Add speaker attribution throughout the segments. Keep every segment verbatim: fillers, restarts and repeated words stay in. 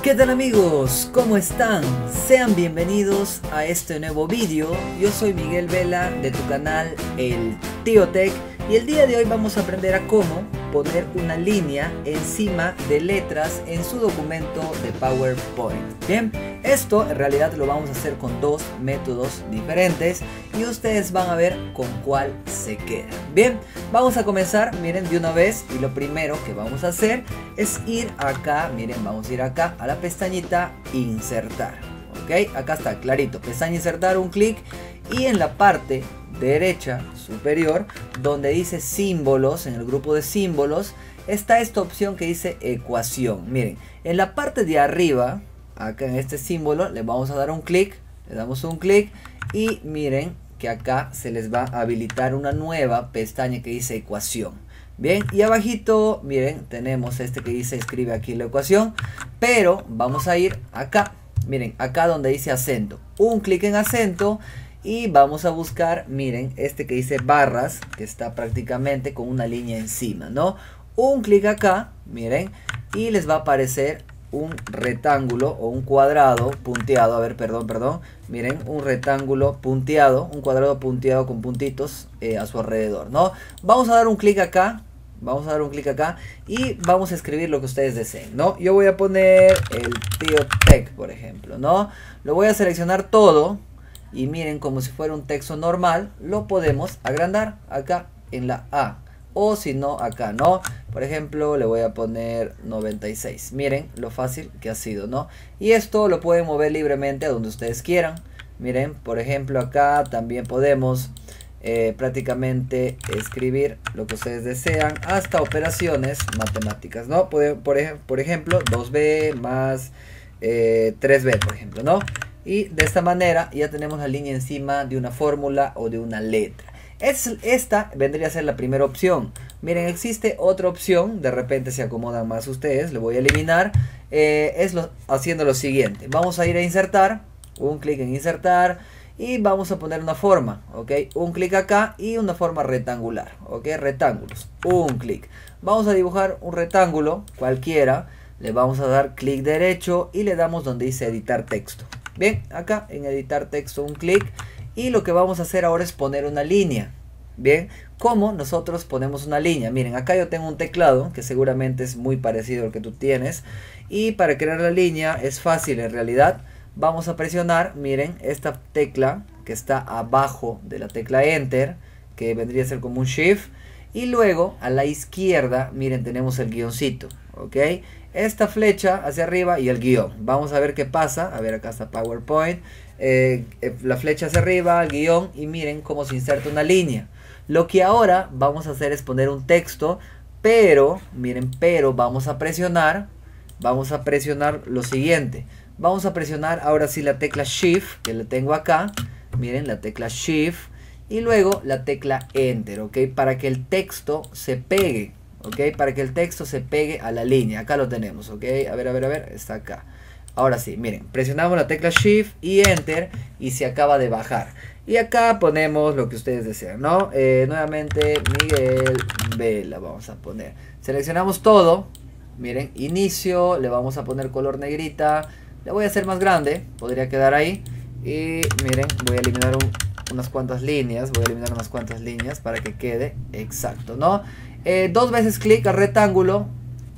Speaker 1: ¿Qué tal amigos? ¿Cómo están? Sean bienvenidos a este nuevo vídeo. Yo soy Miguel Vela de tu canal El Tío Tech y el día de hoy vamos a aprender a cómo poner una línea encima de letras en su documento de PowerPoint. Bien, esto en realidad lo vamos a hacer con dos métodos diferentes y ustedes van a ver con cuál se queda. Bien, vamos a comenzar, miren, de una vez, y lo primero que vamos a hacer es ir acá, miren, vamos a ir acá a la pestañita insertar. Ok, acá está clarito, pestaña insertar, un clic, y en la parte derecha superior donde dice símbolos, en el grupo de símbolos está esta opción que dice ecuación. Miren, en la parte de arriba, acá en este símbolo, le vamos a dar un clic, le damos un clic y miren que acá se les va a habilitar una nueva pestaña que dice ecuación. Bien, y abajito, miren, tenemos este que dice escribe aquí la ecuación, pero vamos a ir acá, miren, acá donde dice acento, un clic en acento. Y vamos a buscar, miren, este que dice barras, que está prácticamente con una línea encima, ¿no? Un clic acá, miren, y les va a aparecer un rectángulo o un cuadrado punteado. A ver, perdón, perdón. Miren, un rectángulo punteado, un cuadrado punteado con puntitos eh, a su alrededor, ¿no? Vamos a dar un clic acá. Vamos a dar un clic acá y vamos a escribir lo que ustedes deseen, ¿no? Yo voy a poner el Tío Tech, por ejemplo, ¿no? Lo voy a seleccionar todo. Y miren, como si fuera un texto normal, lo podemos agrandar acá en la A. O si no, acá, ¿no? Por ejemplo, le voy a poner noventa y seis. Miren lo fácil que ha sido, ¿no? Y esto lo pueden mover libremente a donde ustedes quieran. Miren, por ejemplo, acá también podemos eh, prácticamente escribir lo que ustedes desean. Hasta operaciones matemáticas, ¿no? Por, por, por ejemplo, dos b más eh, tres b, por ejemplo, ¿no? Y de esta manera ya tenemos la línea encima de una fórmula o de una letra. Es, esta vendría a ser la primera opción. Miren, existe otra opción. De repente se acomodan más ustedes. Lo voy a eliminar. Eh, es lo, haciendo lo siguiente. Vamos a ir a insertar. Un clic en insertar. Y vamos a poner una forma. ¿Ok? Un clic acá y una forma rectangular. ¿Ok? Rectángulos. Un clic. Vamos a dibujar un rectángulo cualquiera. Le vamos a dar clic derecho y le damos donde dice editar texto. Bien, acá en editar texto un clic y lo que vamos a hacer ahora es poner una línea. Bien, ¿cómo nosotros ponemos una línea? Miren, acá yo tengo un teclado que seguramente es muy parecido al que tú tienes y para crear la línea es fácil en realidad. Vamos a presionar, miren, esta tecla que está abajo de la tecla Enter, que vendría a ser como un Shift, y luego a la izquierda, miren, tenemos el guioncito, ¿ok? Esta flecha hacia arriba y el guión. Vamos a ver qué pasa. A ver, acá está PowerPoint. Eh, la flecha hacia arriba, el guión. Y miren cómo se inserta una línea. Lo que ahora vamos a hacer es poner un texto. Pero, miren, pero vamos a presionar. Vamos a presionar lo siguiente. Vamos a presionar ahora sí la tecla Shift, que la tengo acá. Miren, la tecla Shift. Y luego la tecla Enter, ¿ok? Para que el texto se pegue. Ok, para que el texto se pegue a la línea. Acá lo tenemos, ok. A ver, a ver, a ver, está acá. Ahora sí, miren, presionamos la tecla Shift y Enter y se acaba de bajar. Y acá ponemos lo que ustedes desean, ¿no? Eh, nuevamente Miguel Vela vamos a poner. Seleccionamos todo. Miren, inicio, le vamos a poner color negrita. Le voy a hacer más grande, podría quedar ahí. Y miren, voy a eliminar un, unas cuantas líneas. Voy a eliminar unas cuantas líneas para que quede exacto, ¿no? Eh, dos veces clic al rectángulo,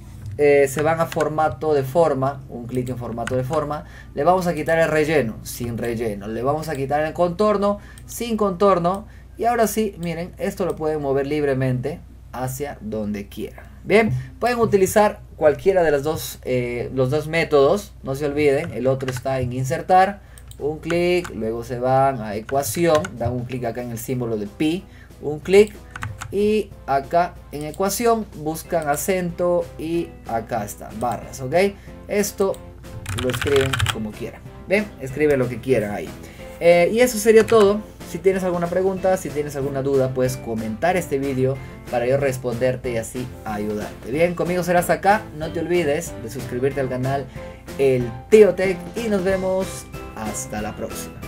Speaker 1: eh, se van a formato de forma, un clic en formato de forma, le vamos a quitar el relleno, sin relleno, le vamos a quitar el contorno, sin contorno, y ahora sí, miren, esto lo pueden mover libremente hacia donde quieran. Bien, pueden utilizar cualquiera de los dos, eh, los dos métodos, no se olviden, el otro está en insertar, un clic, luego se van a ecuación, dan un clic acá en el símbolo de pi, un clic, y acá en ecuación buscan acento y acá está, barras, ¿ok? Esto lo escriben como quieran. Ven, escribe lo que quieran ahí. Eh, y eso sería todo. Si tienes alguna pregunta, si tienes alguna duda, puedes comentar este vídeo para yo responderte y así ayudarte. Bien, conmigo será hasta acá. No te olvides de suscribirte al canal El Tío Tech y nos vemos hasta la próxima.